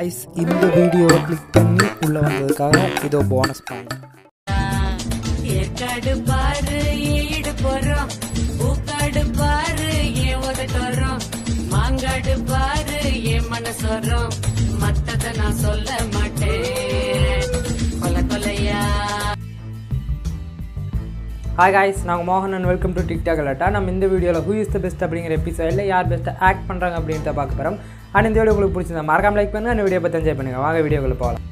Guys இந்த வீடியோவை click பண்ணி உள்ள வந்ததுக்காக இதோ போனஸ் பாயிண்ட். ஏக்காடு பாரு ஈடு போறோம், பூக்காடு பாரு ஏன் உதட்டோறோம், மாங்காடு பாரு ஏன் மனசோறோம், மத்தத நான் சொல்ல மாட்டேன் கொலை கொலையா. ஹாய் காய்ஸ், நாங்கள் மோகன் அண்ட் வெல்கம் டு டிக்டாக் அலர்ட்டா. நம்ம இந்த வீடியோவில் ஹூ இஸ் த பெஸ்ட் அப்படிங்கிற எபிசோடில் யார் பெஸ்ட்டாக ஆக்ட் பண்ணுறாங்க அப்படின்ட்டு பார்க்க போகிறோம். அண்ட் இந்த வீடியோ உங்களுக்கு பிடிச்சிருந்தா மறக்காம லைக் பண்ணுங்கள், அந்த வீடியோ பற்றி என்ஜாய் பண்ணுங்கள். வாங்க வீடியோக்குள்ள போகலாம்.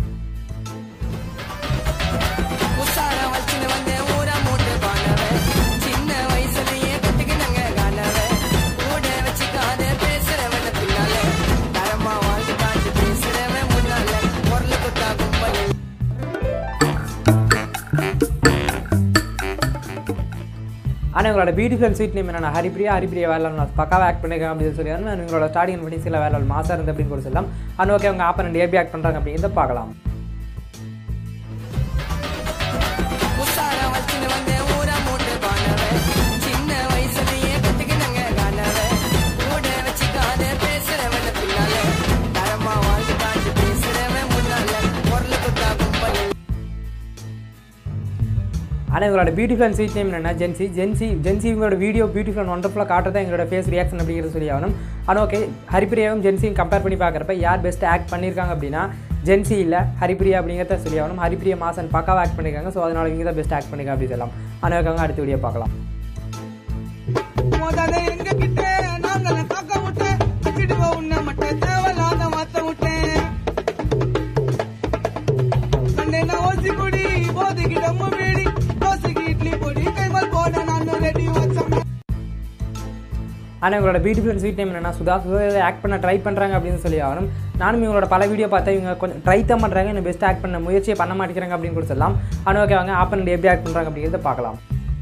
ஆனால் உங்களோட பியூட்டிஃபுல் ஸ்வீட் நேம் என்னென்ன ஹரிப்பிரியா வேலை நான் பக்காவாக ஆக்ட் பண்ணியிருக்கேன் அப்படின்னு சொல்லியிருந்தேன். நான் உங்களோட ஸ்டார்டிங் பண்ணி சில வேலை மாசாக இருந்து அப்படின்னு கூட சொல்லலாம். ஆனால் ஓகே, அவங்க ஆப்பனண்ட் எப்படி ஆக்ட் பண்ணுறாங்க அப்படிங்கிறத பார்க்கலாம். ஆனால் எங்களோட பியூட்டிஃபுல் ஸ்வீட் நேம் என்னென்னா ஜென்சி இவங்களோட வீடியோ பியூட்டிஃபுல் அண்ட் ஒண்டர்ஃபுல்லாக காட்டுறதா எங்களோட ஃபேஸ் ரியாக்ஷன் அப்படிங்கிறது சொல்லி ஆகணும். ஆனால் ஓகே, ஹரிப்பிரியாவும் ஜென்சியும் கம்பேர் பண்ணி பார்க்குறப்ப யார் பெஸ்ட்டு ஆக்ட் பண்ணியிருக்காங்க அப்படின்னா ஜென்சி இல்லை ஹரிப்பிரியா அப்படிங்கிறத சொல்லி ஆகணும். ஹரிப்பிரியா மாசன் பக்காவாக ஆக்ட் பண்ணியிருக்காங்க. ஸோ அதனால் இவங்க தான் பெஸ்ட் ஆக்ட் பண்ணியிருக்காங்க அப்படி சொல்லலாம். ஆனால் ஓகே, அடுத்த வீடியோ பார்க்கலாம். ஆனால் இவங்களோட பியூட்டிஃபுல் ஸ்வீட் நேம் என்னென்னா சுதா ஆக்ட் பண்ண ட்ரை பண்ணுறாங்க அப்படின்னு சொல்லி ஆகணும். நானும் இவங்களோட பல வீடியோ பார்த்தா இவங்க கொஞ்சம் ட்ரை தான் பண்ணுறாங்க, இன்னும் பெஸ்ட் ஆக்ட் பண்ண முயற்சியை பண்ண மாட்டேங்கிறாங்க அப்படின்னு கூட சொல்லலாம். ஆனால் ஓகே, அவங்க ஆப்பனண்ட் எப்படி ஆக்ட் பண்ணுறாங்க அப்படிங்கிறத பார்க்கலாம்.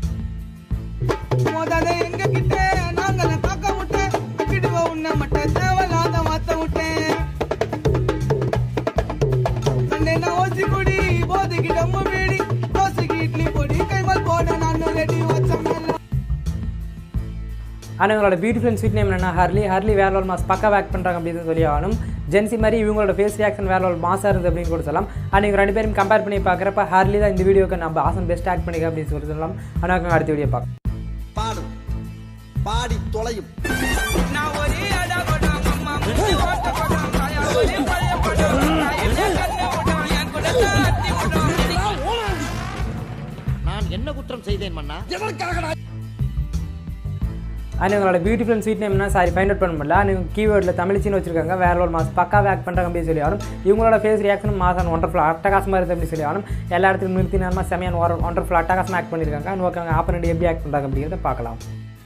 ஆனால் இவங்களோட பியூட்டிஃபுல் ஸ்வீட் நேம் என்னென்னா ஹர்லி வேற ஒரு மாஸ் பக்காவாக ஆக்ட் பண்ணுறாங்க அப்படின்னு சொல்லி ஆகணும். ஜென்சி மாதிரி இவங்களோட ஃபேஸ் ரியாக்ஷன் வேற ஒரு மாசாக இருக்குது அப்படின்னு கூட சொல்லலாம். ஆனால் இவங்க ரெண்டு பேரும் கம்பேர் பண்ணி பார்க்குறப்ப ஹர்லி தான் இந்த வீடியோக்கு நம்ம ஆசன் பெஸ்ட் ஆக்ட் பண்ணிக்க அப்படின்னு சொல்லி சொல்லலாம். ஆனால் அடுத்த வீடியோ பார்க்கலாம். பாடி தொலையும் நான் என்ன குற்றம் செய்தேன் மன்னா, எதற்காக? ஆனால் இவங்களோட பியூட்டிஃபுல் ஸ்வீட் நேம்னா ஃபைண்ட் அவுட் பண்ண முடியல. ஆனால் கீவேர்டில் தமிழ்ச்சின்னு வச்சிருக்காங்க. வேற ஒரு மாஸ் பக்காவாக ஆக்ட் பண்ணுறாங்க அப்படின்னு சொல்லி ஆகணும். இவங்களோட ஃபேஸ் ரியாக்ஷன் மாசான் ஒண்டர்ஃபுல் அட்டகாசமாக இருக்குது அப்படின்னு சொல்லி ஆகணும். எல்லா இடத்துலையும் நிறுத்தி நேரமாக செமையான ஒண்டர்ஃபுல் அட்டகாசமாக ஆக்ட் பண்ணியிருக்காங்க. அண்ட் ஓகே, அவங்க ஆப்பனண்ட் எப்படி ஆக்ட் பண்ணுறாங்க அப்படிங்கிறத பார்க்கலாம்.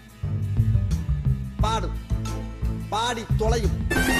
பாடி தொலையும்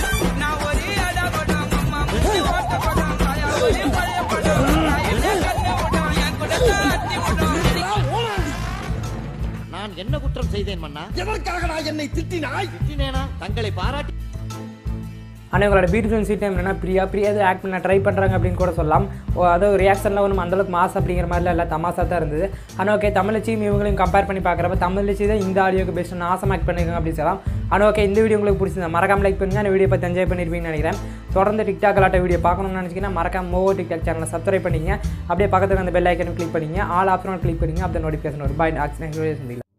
நான் என்ன குற்றம் செய்தேன் மன்னா, எதற்காக நான் என்னை திட்டினேனா? தங்களை பாராட்டி. ஆனால் இவங்களோட பியூட்டிஃபுல் ஸ்வீட் நேம் என்னன்னா பிரியா ஆக்ட் பண்ண ட்ரை பண்ணுறாங்க அப்படின்னு கூட சொல்லலாம். அதாவது ரியாக்ஷனில் ஒன்றும் அந்தளவுக்கு மாஸ் அப்படிங்கிற மாதிரிலாம் இல்லை, தமாசா தான் இருந்தது. ஆனால் ஓகே, தமிழச்சியும் இவங்களையும் கம்பேர் பண்ணி பார்க்குறப்ப தமிழச்சி தான் இந்த ஆடியோக்கு பெஸ்ட்டு ஆசம் ஆக்ட் பண்ணியிருக்காங்க அப்படின்னு சொல்லலாம். ஆனால் ஓகே, இந்த வீடியோ உங்களுக்கு பிடிச்சிருந்தா மறக்காம லைக் பண்ணுங்கள். அந்த வீடியோ பற்றி என்ஜாய் பண்ணியிருப்பீங்கன்னு நினைக்கிறேன். தொடர்ந்து டிக்டாக் அலர்ட்டா வீடியோ பார்க்கணும்னு நினச்சிங்கன்னா மறக்காம மோவோ டிக்டாக் சேனலை சப்ஸ்கிரைப் பண்ணிங்க. அப்படியே பக்கத்தில் அந்த பெல் ஐக்கனை கிளிக் பண்ணிங்க, ஆல் ஆப்ஷனை கிளிக் பண்ணிங்க. அப்படி நோட்டிஃபிகேஷன் வரும். பாய், நெக்ஸ்ட் வீடியோ சந்திக்கலாம்.